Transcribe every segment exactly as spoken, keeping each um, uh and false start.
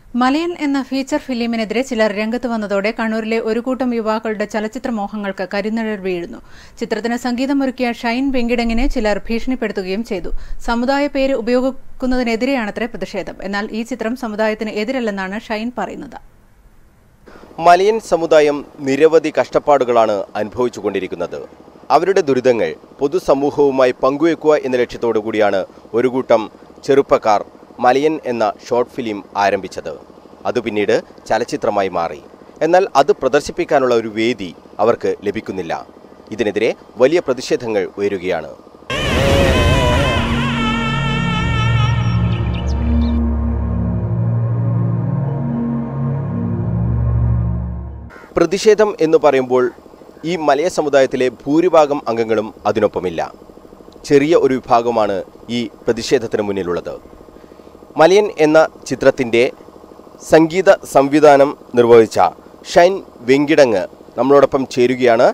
മലയൻ എന്ന ഫീച്ചർ ഫിലിമിനെതിരെ ചിലർ രംഗത്ത് വന്നതോടെ കണ്ണൂരിലെ ഒരു കൂട്ടം യുവാക്കളുടെ ചലച്ചിത്ര മോഹങ്ങൾക്ക് കരിനിഴൽ വീഴുന്നു. ചിത്രത്തിന് സംഗീതമൊരുക്കിയ ഷൈൻ വെങ്കിടങ്ങിനെ ചിലർ ഭീഷണിപ്പെടുത്തുകയും ചെയ്തു. സമുദായ പേര് ഉപയോഗിക്കുന്നതിനെതിരെയാണത്രേ പ്രതിഷേധം. എന്നാൽ ഈ ചിത്രം സമുദായത്തിന് എതിരല്ലെന്നാണ് ഷൈൻ പറയുന്നത്. മലയൻ സമുദായം നിരവധി കഷ്ടപ്പാടുകളാണ് അനുഭവിച്ചുകൊണ്ടിരിക്കുന്നത്. അവരുടെ ദുരിതങ്ങൾ പൊതുസമൂഹവുമായി പങ്കുവെക്കുക എന്ന ലക്ഷ്യത്തോടു കൂടിയാണ് ഒരു കൂട്ടം ചെറുപ്പക്കാർ മലയൻ എന്ന ഷോർട്ട് ഫിലിം ആരംഭിച്ചത്. അത് പിന്നീട് ചലച്ചിത്രമായി മാറി. എന്നാൽ അത് പ്രദർശിപ്പിക്കാനുള്ള ഒരു വേദി അവർക്ക് ലഭിക്കുന്നില്ല. ഇതിനെതിരെ വലിയ പ്രതിഷേധങ്ങൾ ഉയരുകയാണ്. പ്രതിഷേധം എന്ന് പറയുമ്പോൾ ഈ മലയ സമുദായത്തിലെ ഭൂരിഭാഗം അംഗങ്ങളും അതിനൊപ്പമില്ല. ചെറിയ ഒരു വിഭാഗമാണ് ഈ പ്രതിഷേധത്തിന് മുന്നിലുള്ളത്. മലയൻ എന്ന ചിത്രത്തിൻ്റെ സംഗീത സംവിധാനം നിർവഹിച്ച ഷൈൻ വെങ്കിടങ്ങ് നമ്മളോടൊപ്പം ചേരുകയാണ്.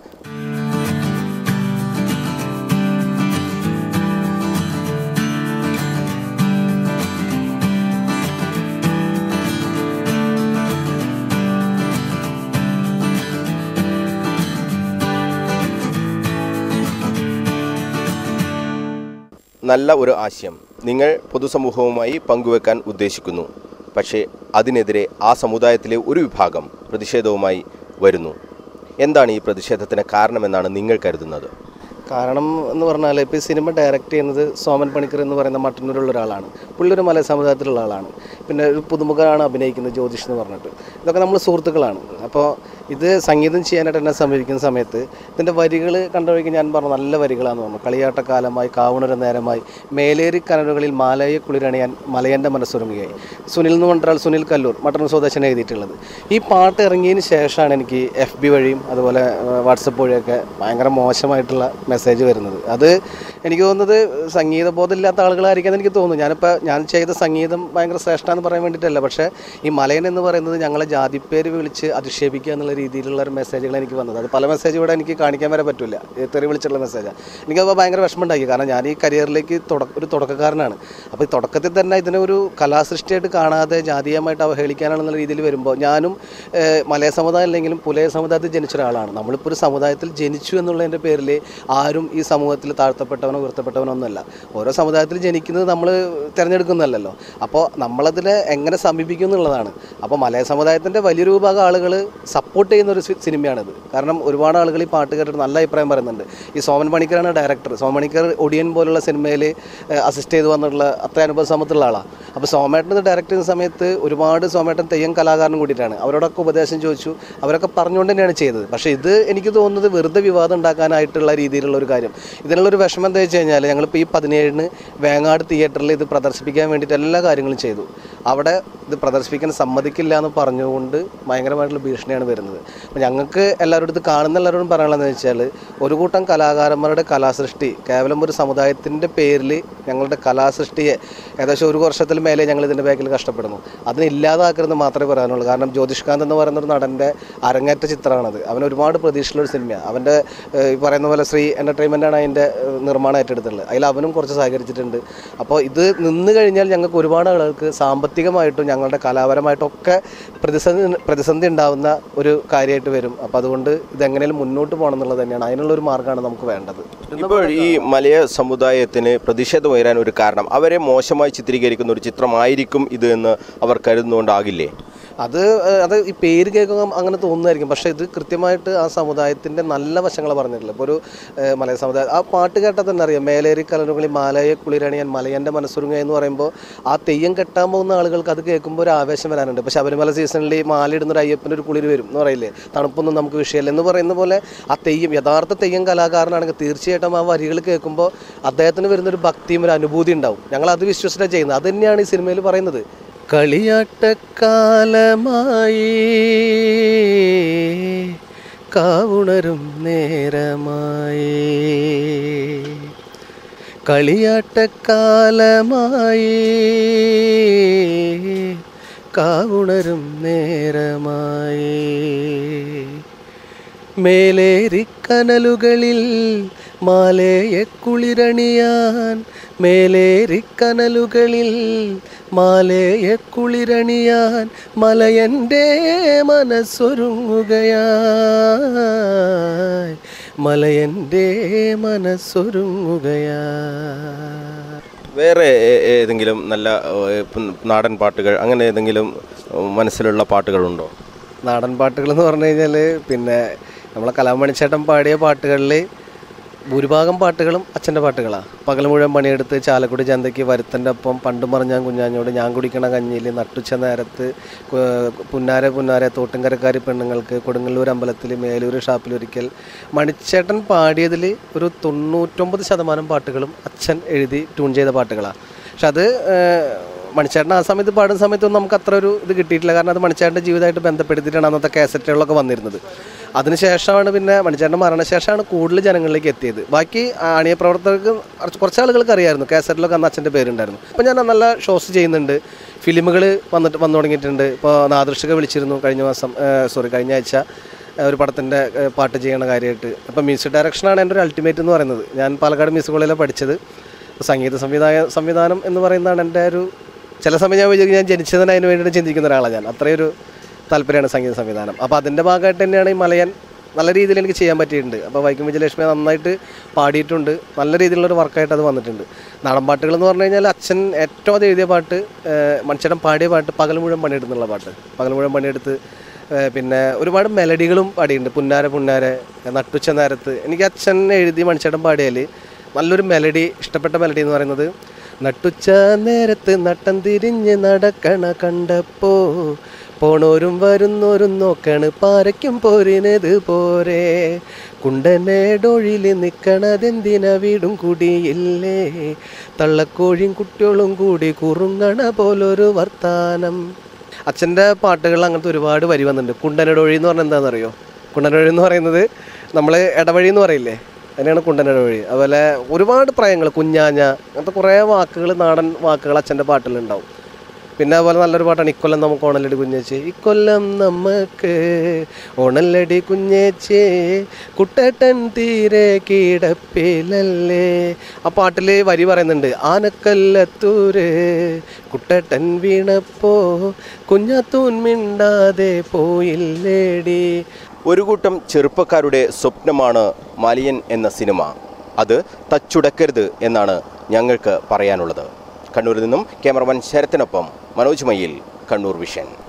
നല്ല ഒരു ആശയം നിങ്ങൾ പൊതുസമൂഹവുമായി പങ്കുവെക്കാൻ ഉദ്ദേശിക്കുന്നു. പക്ഷേ അതിനെതിരെ ആ സമുദായത്തിലെ ഒരു വിഭാഗം പ്രതിഷേധവുമായി വരുന്നു. എന്താണ് ഈ പ്രതിഷേധത്തിന് കാരണമെന്നാണ് നിങ്ങൾ കരുതുന്നത്? കാരണം എന്ന് പറഞ്ഞാൽ ഇപ്പോൾ ഈ സിനിമ ഡയറക്റ്റ് ചെയ്യുന്നത് സോമൻ പണിക്കർ എന്ന് പറയുന്ന മട്ടന്നൂരുള്ള ഒരാളാണ്. പുള്ളി ഒരു മലയ സമുദായത്തിലുള്ള ആളാണ്. പിന്നെ ഒരു പുതുമുഖനാണ് അഭിനയിക്കുന്നത്, ജ്യോതിഷ് എന്ന് പറഞ്ഞിട്ട്. ഇതൊക്കെ നമ്മൾ സുഹൃത്തുക്കളാണ്. അപ്പോൾ ഇത് സംഗീതം ചെയ്യാനായിട്ട് എന്നെ സമീപിക്കുന്ന സമയത്ത് ഇതിൻ്റെ വരികൾ കണ്ടുപോയി ഞാൻ പറഞ്ഞു നല്ല വരികളാണെന്ന് പറഞ്ഞു. കളിയാട്ടക്കാലമായി കാവുണര നേരമായി മേലേറി കനലുകളിൽ മാലയെ കുളിരണിയാൻ മലയൻ്റെ മനസ്സൊരുങ്ങുകയായി. സുനിൽ എന്ന് പറഞ്ഞാൽ സുനിൽ കല്ലൂർ മട്ടന്നൂർ സ്വദേശന എഴുതിയിട്ടുള്ളത്. ഈ പാട്ട് ഇറങ്ങിയതിന് ശേഷമാണ് എനിക്ക് എഫ് ബി വഴിയും അതുപോലെ വാട്സപ്പ് വഴിയൊക്കെ ഭയങ്കര മോശമായിട്ടുള്ള മെസ്സേജ് വരുന്നത്. അത് എനിക്ക് തോന്നുന്നത് സംഗീതബോധമില്ലാത്ത ആളുകളായിരിക്കും എനിക്ക് തോന്നുന്നു. ഞാനിപ്പോൾ ഞാൻ ചെയ്ത സംഗീതം ഭയങ്കര ശ്രേഷ്ഠമെന്ന് പറയാൻ വേണ്ടിയിട്ടല്ല. പക്ഷേ ഈ മലയൻ എന്ന് പറയുന്നത് ഞങ്ങളെ ജാതിപ്പേര് വിളിച്ച് അധിക്ഷേപിക്കുക എന്നുള്ള രീതിയിലുള്ള ഒരു മെസ്സേജുകൾ എനിക്ക് വന്നത്. അത് പല മെസ്സേജ് ഇവിടെ എനിക്ക് കാണിക്കാൻ വരെ പറ്റില്ല. തെറി വിളിച്ചിട്ടുള്ള മെസ്സേജാണ്. എനിക്കപ്പോൾ ഭയങ്കര വിഷമമുണ്ടാക്കി. കാരണം ഞാൻ ഈ കരിയറിലേക്ക് ഒരു തുടക്കക്കാരനാണ്. അപ്പോൾ ഈ തുടക്കത്തിൽ തന്നെ ഇതിനെ ഒരു കലാസൃഷ്ടിയായിട്ട് കാണാതെ ജാതീയമായിട്ട് അവഹേളിക്കാനാണെന്നുള്ള രീതിയിൽ വരുമ്പോൾ ഞാനും മലയ സമുദായം അല്ലെങ്കിലും പുലയ സമുദായത്തിൽ ജനിച്ച ഒരാളാണ്. നമ്മളിപ്പോൾ ഒരു സമുദായത്തിൽ ജനിച്ചു എന്നുള്ളതിൻ്റെ പേരിൽ ആരും ഈ സമൂഹത്തിൽ താഴ്ത്തപ്പെട്ടവനോ ഉയർത്തപ്പെട്ടവനോ ഒന്നുമല്ല. ഓരോ സമുദായത്തിൽ ജനിക്കുന്നത് നമ്മൾ തിരഞ്ഞെടുക്കുന്നതല്ലോ. അപ്പോൾ നമ്മളതിനെ എങ്ങനെ സമീപിക്കും എന്നുള്ളതാണ്. അപ്പോൾ മലയ സമുദായത്തിൻ്റെ വലിയൊരു വിഭാഗം ആളുകൾ സപ്പോർട്ട് ചെയ്യുന്ന ഒരു സിനിമയാണിത്. കാരണം ഒരുപാട് ആളുകൾ ഈ പാട്ട് കേട്ടിട്ട് നല്ല അഭിപ്രായം പറയുന്നുണ്ട്. ഈ സോമൻ പണിക്കറാണ് ഡയറക്ടർ. സോമൻ പണിക്കർ ഒടിയൻ പോലുള്ള സിനിമയിൽ അസിസ്റ്റ് ചെയ്ത് വന്നിട്ടുള്ള അത്ര അനുഭവ സമ്പത്തുള്ള ആളാണ്. അപ്പോൾ സോമേട്ടൻ ഇത് ഡയറക്റ്റ് ചെയ്യുന്ന സമയത്ത് ഒരുപാട് സോമേട്ടൻ തെയ്യം കലാകാരനും കൂടിയിട്ടാണ്. അവരോടൊക്കെ ഉപദേശം ചോദിച്ചു. അവരൊക്കെ പറഞ്ഞുകൊണ്ട് തന്നെയാണ് ചെയ്തത്. പക്ഷേ ഇത് എനിക്ക് തോന്നുന്നത് വെറുതെ വിവാദം ഉണ്ടാക്കാനായിട്ടുള്ള രീതിയിലുള്ള ഒരു കാര്യം. ഇതിനുള്ളൊരു വിഷമം എന്താ വെച്ച് കഴിഞ്ഞാൽ ഞങ്ങളിപ്പോൾ ഈ പതിനേഴിന് വേങ്ങാട് തിയേറ്ററിൽ ഇത് പ്രദർശിപ്പിക്കാൻ വേണ്ടിയിട്ട് എല്ലാ കാര്യങ്ങളും ചെയ്തു. അവിടെ ഇത് പ്രദർശിപ്പിക്കാൻ സമ്മതിക്കില്ല എന്ന് പറഞ്ഞുകൊണ്ട് ഭയങ്കരമായിട്ടുള്ള ഭീഷണിയാണ് വരുന്നത്. അപ്പോൾ ഞങ്ങൾക്ക് എല്ലാവരും ഇത് കാണുന്ന എല്ലാവരോടും പറയാനുള്ളതെന്ന് വെച്ചാൽ ഒരു കൂട്ടം കലാകാരന്മാരുടെ കലാസൃഷ്ടി കേവലം ഒരു സമുദായത്തിൻ്റെ പേരിൽ ഞങ്ങളുടെ കലാസൃഷ്ടിയെ ഏകദേശം ഒരു വർഷത്തിൽ മേലെ ഞങ്ങൾ ഇതിൻ്റെ ബാക്കിൽ കഷ്ടപ്പെടുന്നു. അതിനെ ഇല്ലാതാക്കരുതെന്ന് മാത്രമേ പറയാനുള്ളൂ. കാരണം ജ്യോതിഷ്കാന്ത് എന്ന് പറയുന്ന ഒരു നടൻ്റെ അരങ്ങേറ്റ ചിത്രമാണത്. അവന് ഒരുപാട് പ്രതീക്ഷയുള്ളൊരു സിനിമയാണ്. അവൻ്റെ ഈ പറയുന്ന പോലെ ശ്രീ എൻ്റർടൈൻമെൻറ്റാണ് അതിൻ്റെ നിർമ്മാണം ഏറ്റെടുത്തുള്ളത്. അതിൽ അവനും കുറച്ച് സഹകരിച്ചിട്ടുണ്ട്. അപ്പോൾ ഇത് നിന്ന് കഴിഞ്ഞാൽ ഞങ്ങൾക്ക് ഒരുപാട് ആളുകൾക്ക് സാമ്പത്തികമായിട്ടും ഞങ്ങളുടെ കലാപരമായിട്ടൊക്കെ പ്രതിസന്ധി പ്രതിസന്ധി ഉണ്ടാകുന്ന ഒരു കാര്യമായിട്ട് വരും. അപ്പോൾ അതുകൊണ്ട് ഇതെങ്ങനെയും മുന്നോട്ട് പോകണം എന്നുള്ളത് തന്നെയാണ്. അതിനുള്ളൊരു മാർഗ്ഗമാണ് നമുക്ക് വേണ്ടത്. ഇപ്പോൾ ഈ മലയ സമുദായത്തിന് പ്രതിഷേധം ഉയരാൻ ഒരു കാരണം അവരെ മോശമായി ചിത്രീകരിക്കുന്ന ഒരു ചിത്രമായിരിക്കും ഇത് എന്ന് അവർ കരുതുന്നുകൊണ്ടാകില്ലേ? അത് അത് ഈ പേര് കേൾക്കുമ്പോൾ അങ്ങനെ തോന്നുമായിരിക്കും. പക്ഷേ ഇത് കൃത്യമായിട്ട് ആ സമുദായത്തിൻ്റെ നല്ല വശങ്ങൾ പറഞ്ഞിട്ടില്ല. ഇപ്പോൾ ഒരു മലയ സമുദായം ആ പാട്ട് കേട്ടാൽ തന്നെ അറിയാം. മേലേറി കലനുകളിൽ മാലയെ കുളിരണിയാൻ മലയൻ്റെ മനസ്സുരുങ്ങ എന്ന് പറയുമ്പോൾ ആ തെയ്യം കെട്ടാൻ പോകുന്ന ആളുകൾക്ക് അത് കേൾക്കുമ്പോൾ ഒരു ആവേശം വരാനുണ്ട്. പക്ഷേ ശബരിമല സീസണിൽ മാലയിടുന്ന ഒരു അയ്യപ്പൻ്റെ ഒരു കുളിർ വരും എന്ന് പറയില്ലേ, തണുപ്പൊന്നും നമുക്ക് വിഷയമല്ല എന്ന് പറയുന്ന പോലെ ആ തെയ്യം യഥാർത്ഥ തെയ്യം കലാകാരനാണെങ്കിൽ തീർച്ചയായിട്ടും ആ വരികൾ കേൾക്കുമ്പോൾ അദ്ദേഹത്തിന് വരുന്നൊരു ഭക്തിയും ഒരു അനുഭൂതി ഉണ്ടാവും. ഞങ്ങളത് വിശ്വസിച്ചാണ് ചെയ്യുന്നത്. അത് തന്നെയാണ് ഈ സിനിമയിൽ പറയുന്നത്. കളിയാട്ടക്കാലമായി കാവുണരും നേരമായി കളിയാട്ടക്കാലമായി കാവുണരും നേരമായി മേലേരിക്കനലുകളിൽ മാലയെ കുളിരണിയാൻ മേലേരിക്കനലുകളിൽ മാലയെ കുളിരണിയാൻ മലയൻ്റെ മനസ്സൊരുങ്ങുകയായി മലയൻ്റെ മനസ്സൊരുങ്ങുകയായി. വേറെ ഏതെങ്കിലും നല്ല നാടൻ പാട്ടുകൾ അങ്ങനെ ഏതെങ്കിലും മനസ്സിലുള്ള പാട്ടുകളുണ്ടോ? നാടൻ പാട്ടുകൾ എന്ന് പറഞ്ഞു കഴിഞ്ഞാൽ പിന്നെ നമ്മളെ കലാമണിച്ചേട്ടൻ പാടിയ പാട്ടുകളിൽ ഭൂരിഭാഗം പാട്ടുകളും അച്ഛൻ്റെ പാട്ടുകളാണ്. പകൽ മുഴുവൻ പണിയെടുത്ത് ചാലക്കുടി ചന്തയ്ക്ക് വരുത്തൻ്റെ ഒപ്പം പണ്ടും പറഞ്ഞാൻ കുഞ്ഞാഞ്ഞോട് ഞാൻ കുടിക്കണ കഞ്ഞിയിൽ നട്ടുച്ച നേരത്ത് പുന്നാര പുന്നാര തോട്ടുംകരക്കാരി പെണ്ണുങ്ങൾക്ക് കൊടുങ്ങല്ലൂർ അമ്പലത്തിൽ മേലൂർ ഷാപ്പിലൊരിക്കൽ മണിച്ചേട്ടൻ പാടിയതിൽ ഒരു തൊണ്ണൂറ്റൊമ്പത് ശതമാനം പാട്ടുകളും അച്ഛൻ എഴുതി ട്യൂൺ ചെയ്ത പാട്ടുകളാണ്. പക്ഷെ അത് മണിച്ചേട്ടൻ ആ സമയത്ത് പാടുന്ന സമയത്തൊന്നും നമുക്ക് അത്ര ഒരു ഇത് കിട്ടിയിട്ടില്ല. കാരണം അത് മണിച്ചേട്ടൻ്റെ ജീവിതമായിട്ട് ബന്ധപ്പെടുത്തിയിട്ടാണ് അന്നത്തെ കാസറ്റുകളൊക്കെ വന്നിരുന്നത്. അതിനുശേഷമാണ് പിന്നെ മണിച്ചേട്ടൻ്റെ മരണശേഷമാണ് കൂടുതൽ ജനങ്ങളിലേക്ക് എത്തിയത്. ബാക്കി അണിയ പ്രവർത്തകർക്ക് കുറച്ച് ആളുകൾക്ക് അറിയായിരുന്നു, കാസറ്റിലൊക്കെ അന്ന് അച്ഛൻ്റെ പേരുണ്ടായിരുന്നു. അപ്പോൾ ഞാൻ നല്ല ഷോസ് ചെയ്യുന്നുണ്ട്, ഫിലിമുകൾ വന്നിട്ട് വന്നു തുടങ്ങിയിട്ടുണ്ട്. ഇപ്പോൾ നാദൃഷിക വിളിച്ചിരുന്നു കഴിഞ്ഞ മാസം സോറി കഴിഞ്ഞ ആഴ്ച ഒരു പടത്തിൻ്റെ പാട്ട് ചെയ്യണ കാര്യമായിട്ട്. അപ്പോൾ മ്യൂസിക് ഡയറക്ഷനാണ് എൻ്റെ ഒരു അൾട്ടിമേറ്റ് എന്ന് പറയുന്നത്. ഞാൻ പാലക്കാട് മ്യൂസിക് കോളേജിലാണ് പഠിച്ചത്. സംഗീത സംവിധായ സംവിധാനം എന്ന് പറയുന്നതാണ് എൻ്റെ ഒരു ചില സമയം ഞാൻ വിചാരിക്കും ഞാൻ ജനിച്ചതിന് അതിന് വേണ്ടിയിട്ട് ചിന്തിക്കുന്ന ഒരാളാണ് ഞാൻ. അത്രയൊരു താല്പര്യമാണ് സംഗീത സംവിധാനം. അപ്പോൾ അതിൻ്റെ ഭാഗമായിട്ട് തന്നെയാണ് ഈ മലയൻ നല്ല രീതിയിൽ എനിക്ക് ചെയ്യാൻ പറ്റിയിട്ടുണ്ട്. അപ്പോൾ വൈക്കം വിജയലക്ഷ്മി നന്നായിട്ട് പാടിയിട്ടുണ്ട്. നല്ല രീതിയിലുള്ളൊരു വർക്കായിട്ട് അത് വന്നിട്ടുണ്ട്. നാടൻ പാട്ടുകൾ എന്ന് പറഞ്ഞു കഴിഞ്ഞാൽ അച്ഛൻ ഏറ്റവും അത് എഴുതിയ പാട്ട് മണിച്ചേട്ടൻ പാടിയ പാട്ട് പകൽ മുഴുവൻ പണിയെടുത്തുള്ള പാട്ട്. പകൽ മുഴുവൻ പണിയെടുത്ത് പിന്നെ ഒരുപാട് മെലഡികളും പാടിയിട്ടുണ്ട്. പുന്നാര പുന്നാര നട്ടുച്ച നേരത്ത് എനിക്ക് അച്ഛൻ എഴുതി മണിച്ചേട്ടൻ പാടിയാൽ നല്ലൊരു മെലഡി, ഇഷ്ടപ്പെട്ട മെലഡി എന്ന് പറയുന്നത് നട്ടുച്ച നേരത്ത് നട്ടം തിരിഞ്ഞ് നടക്കണ കണ്ടപ്പോ പോണോരും വരുന്നോരും നോക്കണ് പാരയ്ക്കും പോരിനത് പോരെ കുണ്ടനേടൊഴിൽ നിൽക്കണതെന്തിന വീടും കുടിയില്ലേ തള്ളക്കോഴിയും കുട്ടികളും കൂടി കുറുങ്ങണ പോലൊരു വർത്താനം. അച്ഛൻ്റെ പാട്ടുകൾ അങ്ങനത്തെ ഒരുപാട് വരി വന്നിട്ടുണ്ട്. കുണ്ടനടൊഴി എന്ന് പറഞ്ഞാൽ എന്താണെന്നറിയോ? കുണ്ടനടൊഴി എന്ന് പറയുന്നത് നമ്മൾ ഇടവഴി എന്ന് പറയില്ലേ, അതിനാണ് കുണ്ടനടൊഴി. അതുപോലെ ഒരുപാട് പ്രായങ്ങൾ കുഞ്ഞാഞ്ഞ അങ്ങനത്തെ കുറേ വാക്കുകൾ, നാടൻ വാക്കുകൾ അച്ഛൻ്റെ പാട്ടിലുണ്ടാവും. പിന്നെ അതുപോലെ നല്ലൊരു പാട്ടാണ് ഇക്കൊല്ലം നമുക്ക് ഓണല്ലടി കുഞ്ഞേച്ചി, ഇക്കൊല്ലം നമുക്ക് ഓണല്ലടി കുഞ്ഞേച്ചി കുട്ടേട്ടൻ തീരെ കിടപ്പിലല്ലേ. ആ പാട്ടിൽ വരി പറയുന്നുണ്ട് ആനക്കല്ലത്തൂര് കുട്ടേട്ടൻ വീണപ്പോ കുഞ്ഞാത്തൂൻ മിണ്ടാതെ പോയില്ലേടി. ഒരു കൂട്ടം ചെറുപ്പക്കാരുടെ സ്വപ്നമാണ് മലയൻ എന്ന സിനിമ. അത് തച്ചുടക്കരുത് എന്നാണ് ഞങ്ങൾക്ക് പറയാനുള്ളത്. കണ്ണൂരിൽ നിന്നും ക്യാമറമാൻ ശരത്തിനൊപ്പം മനോജ് മയ്യിൽ, കണ്ണൂർ വിഷൻ.